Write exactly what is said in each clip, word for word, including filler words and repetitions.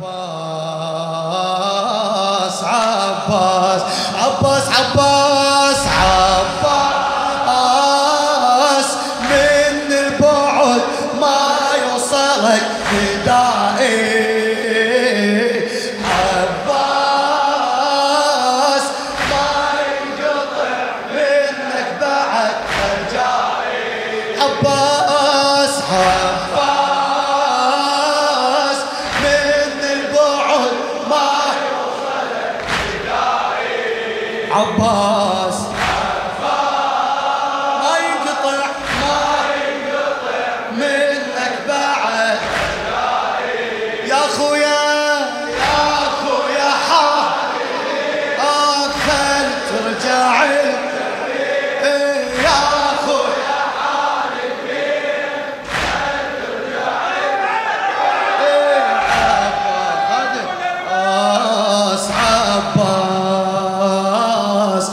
عباس عباس عباس عباس عباس من البعد ما يوصلك ندائي عباس ما ينقطع منك بعد رجائي عباس عباس من البعد ما يوصلك ندائي عباس ما ينقطع ما ينقطع منك بعد يا خويا يا خويا حالي أكثر ترجع يا خويا حالي عباس عباس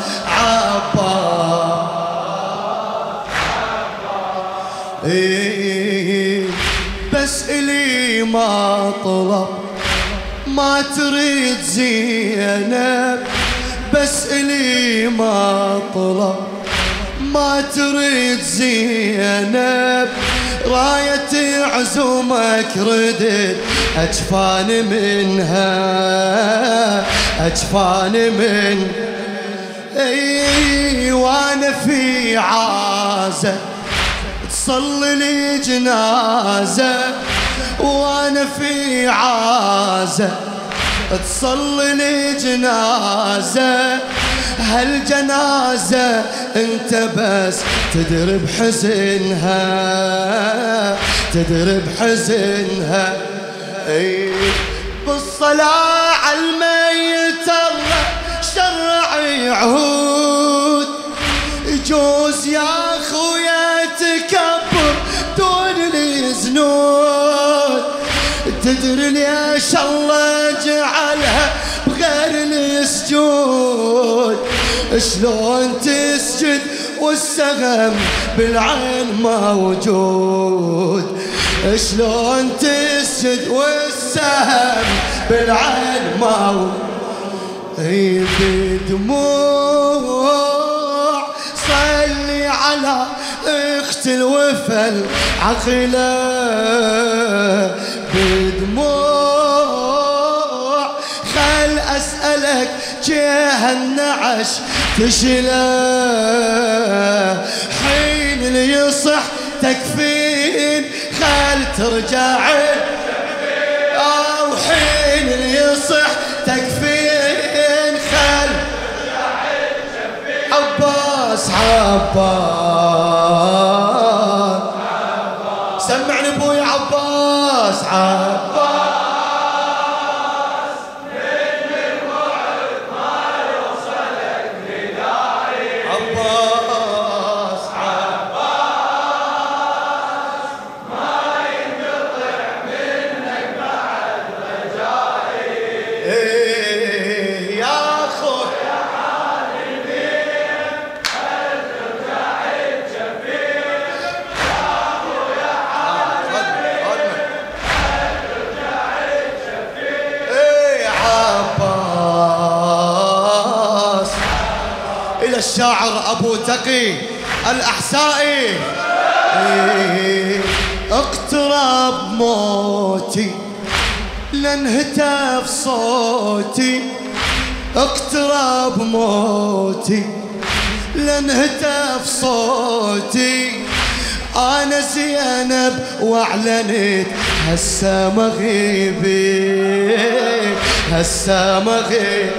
عباس إيه بس إلي ما طلب ما تريد زينب بس إلي ما طلب ما تريد زينب راية عزومك ردت أجفان منها أجفان من اي وانا في عازة تصلي لي جنازة وانا في عازة تصلي لي جنازة هالجنازة انت بس تدري بحزنها تدري بحزنها اي بالصلاة على الميت الله شرعي عهود يجوز يا خويا تكبر دون الزنود تدري ليش الله جعلها بغير السجود شلون تسجد والسهم بالعين موجود شلون تسجد والسهم بالعين موجود اي بدموع صلي على اخت الوفا العقلة بدموع خل اسألك جه النعش تشلى حين اللي يصح تكفين خل ترجع او حين اللي يصح تكفين خل عباس عباس سمعني ابوي عباس عباس من الوعد ما يوصلك ندائي عباس عباس ما ينقطع منك بعد رجائي إيه يا خويا الشاعر أبو تقي الأحسائي إيه اقترب موتي لانهتف صوتي اقترب موتي لانهتف صوتي أنا زينب وأعلنت هسا مغيبي هسا مغيبي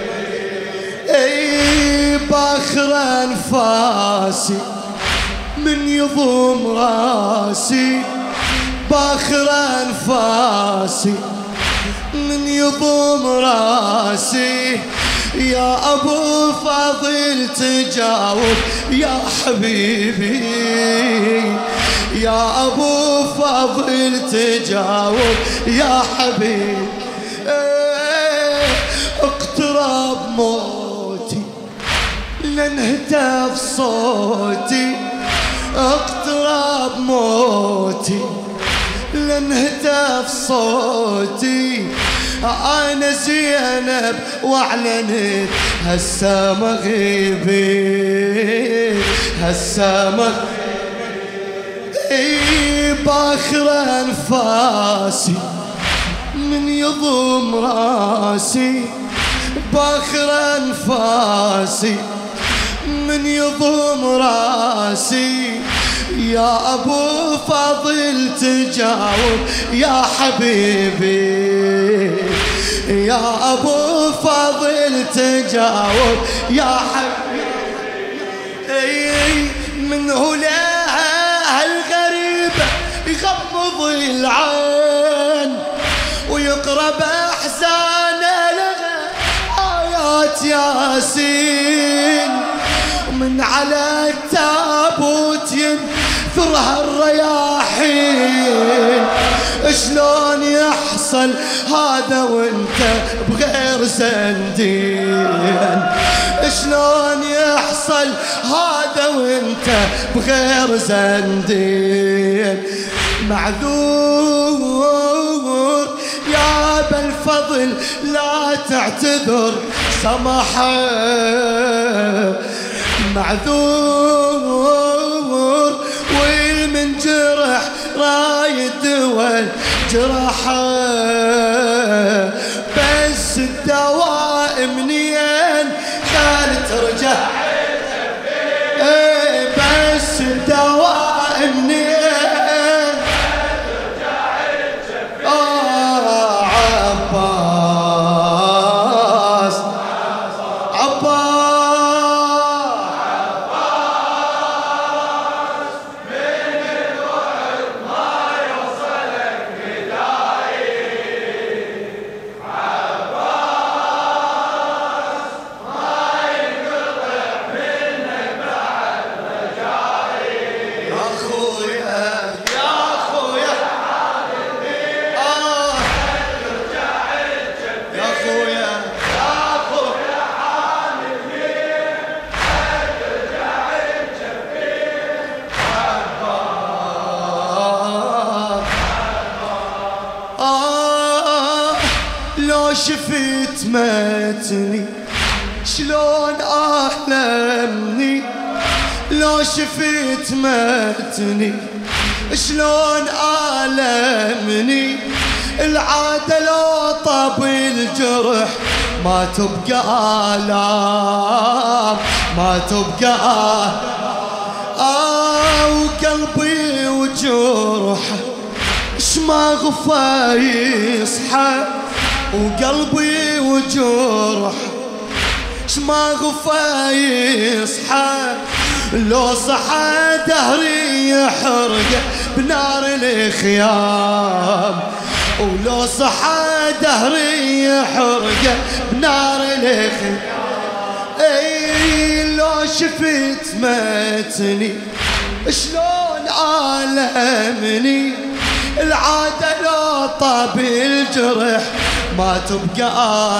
اي باخر انفاسي من يضم راسي باخر انفاسي من يضم راسي يا ابو فاضل تجاوب يا حبيبي يا ابو فاضل تجاوب يا حبيبي اقترب موتي لانهتف صوتي اقترب موتي لانهتف صوتي أنا زينب واعلنت هسا مغيبي هسا مغيبي باخر انفاسي من يضم راسي باخر انفاسي من يضم راسي يا ابو فاضل تجاوب يا حبيبي يا ابو فاضل تجاوب يا حبيبي من هلاها الغريبة يغمض العين ويقرب احزانه لها آيات ياسين من على التابوت ينثرها الرياحين شلون يحصل هذا وانت بغير زندين شلون يحصل هذا وانت بغير زندين معذور يا بالفضل لا تعتذر سمحه معذور والمن جرح رايد والجرحه بس الدواء منين خال ترجع ايه بس الدواء منين آه عباس عباس شفت متني شلون ألمني لو شفت متني شلون ألمني العادة لو طب الجرح ما تبقى آلام ما تبقى آه وقلبي وجرحه اش ما غفا يصحى وقلبي وجرح شما غفا يصحى لو صحى دهري يحرق بنار الخيام ولو صحى دهري يحرق بنار الخيام اي لو شفت متني شلون عالمني العادة لو طاب الجرح ما تبقى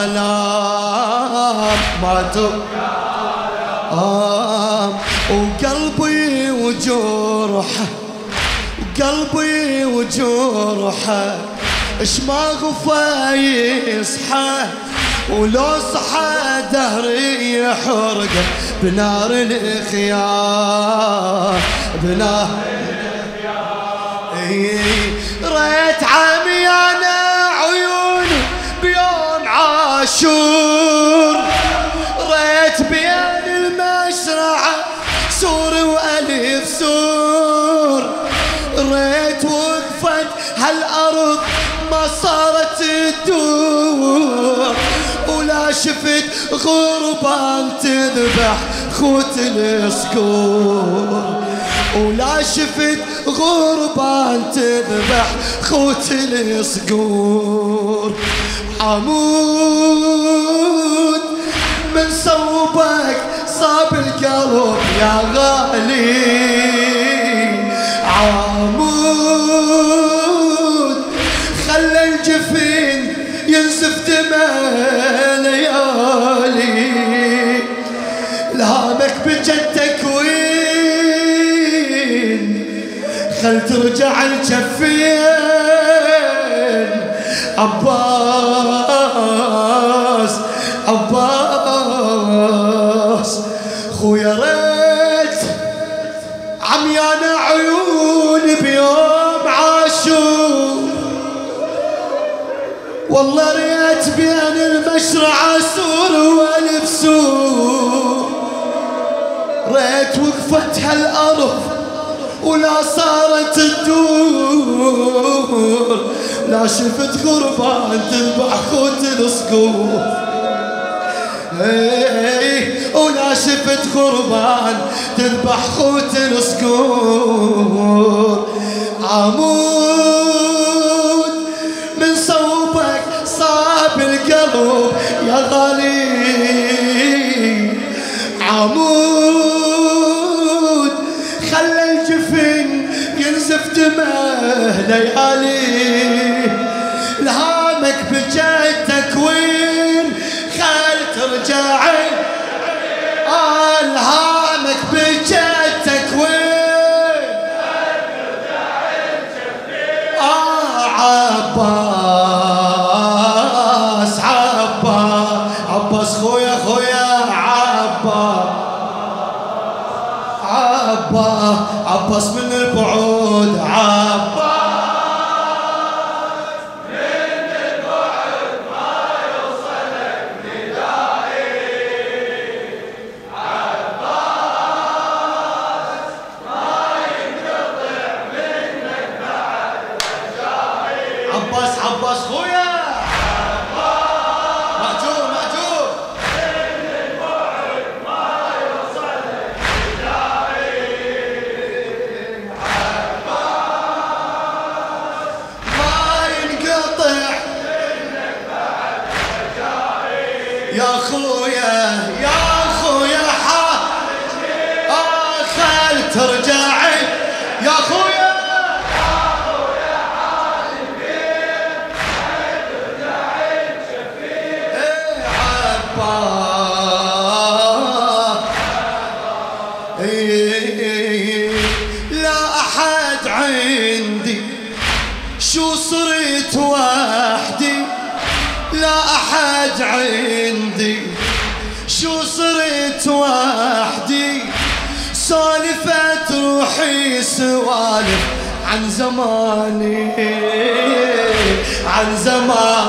آلام ما تبقى آلام وقلبي وجرحه وقلبي وجرحه اش ما غفا يصحى ولو صحى دهري يحرقه بنار الخيام بنار ريت عميانا عيوني بيوم عاشور ريت بين المشرعة سور وألف سور ريت وقفت هالأرض ما صارت تدور ولا شفت غربان تذبح خوت الصقور ولا شفت غربان تذبح خوت الصقور عمود من صوبك صاب القلب يا غالي عمود خلى الجفين ينزف دمع ليالي لهامك بجدك وين خل ترجع الجفين عباس عباس خويا ريت عميانة عيوني بيوم عاشور، والله ريت بين المشرعة سور والف سور، ريت وقفت هالأرض ولا صارت تدور، لا شفت غربان تذبح خوت الصقور، ولا شفت غربان تذبح خوت الصقور. عمود من صوبك صاب القلب يا غالي، عمود خلى الجفن ينزف دمه ليالي، لهامك بجدك وين خل ترجعي، آه لهامك بجدك وين آه عباس عباس عباس خويا خويا عباس عباس عباس من البعود عباس من البعد ما يوصلك ندائي، عباس ما ينقطع منك بعد رجائي، عباس عباس خويا مأجور مأجور من البعد ما يوصلك ندائي، ما ينقطع منك بعد رجائي، يا خويا يا خويا حالي آه خل ترجعي يا خويا إيه عباس إيه لا أحد عندي شو صرت وحدي، لا أحد عندي شو صرت وحدي، سالفت روحي سوالف عن زماني عن زمان،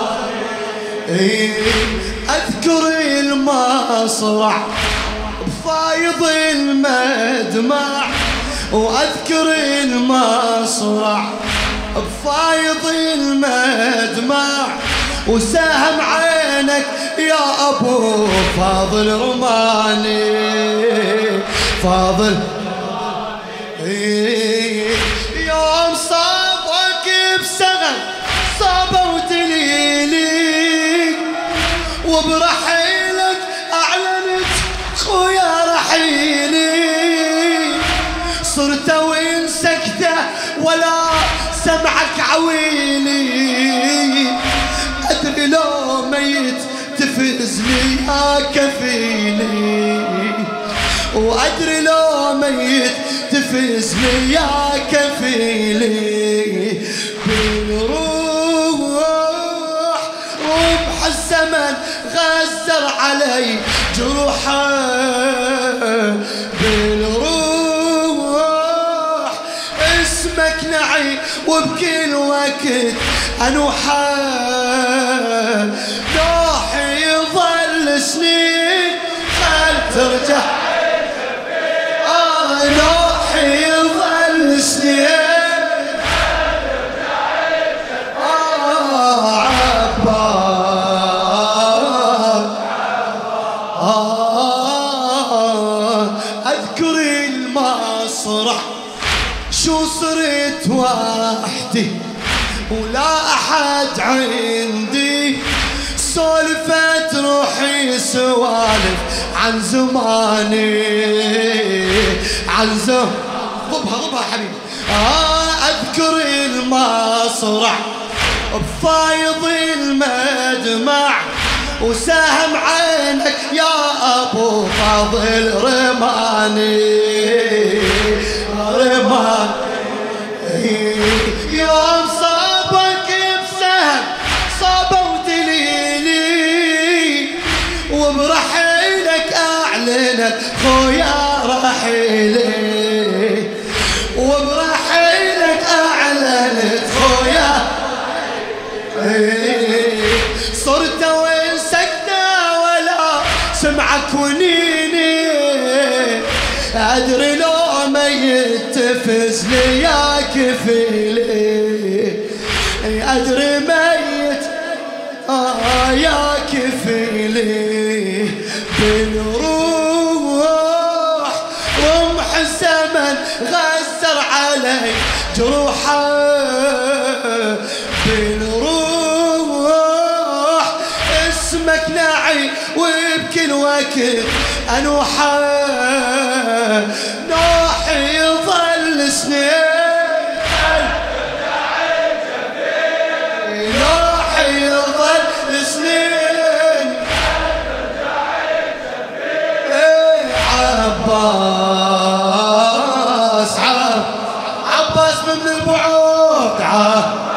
أذكر المصرع بفايض المدمع، وأذكر المصرع بفايض المدمع، وسهم عينك يا أبو فاضل رماني فاضل، يوم صابك بسغل صابوا دليلي، وبرحيلك أعلنت خويا رحيلي، صرت وين سكتة ولا سمعك عويلي، أدري لو ميت تفزني يا كفيلي، وأدري لو ميت تفزني يا كفيلي، بنروح ربح الزمن غزر علي جروحه، بنروح اسمك نعي وبكل وقت أنوحه، نوحي يظل سنين خل ترجع، آه نوحي يظل سنين آه عباس آه أذكر المسرح شو صرت وحدي ولا أحد عندي، سولفت روحي سوالف عن زماني عن زمان، ضبها ضبها حبيبي، آه أذكر المصرع بفايض المدمع، وسهم عينك يا أبو فاضل رماني رماني، يوم صابك بسهم أعلنت خويا رحيلي، وبرحيلك أعلنت خويا صرت وين سكتة ولا سمعك ونيني، أدري لو ميت تفز لي يا كفيلي، أدري ميت آه يا كفيلي. بنروح رمح الزمن غسر علي جروحه، بنروح اسمك نعي وبكل وقت أنوحه، نوحي يظل سنين، نوحي يظل سنين. عباس عباس من البعود